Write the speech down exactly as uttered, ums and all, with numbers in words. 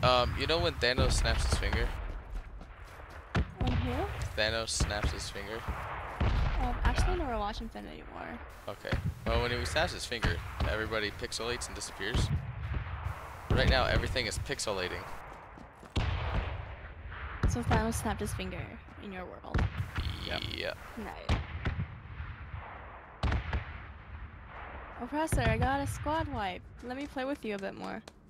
Um, you know when Thanos snaps his finger? When who? Thanos snaps his finger. Um, actually, never watch Infinity War. Okay. Well, when he snaps his finger, everybody pixelates and disappears. Right now, everything is pixelating. So Thanos snapped his finger in your world. Yep. Yeah. Right. Oppressor, I got a squad wipe. Let me play with you a bit more.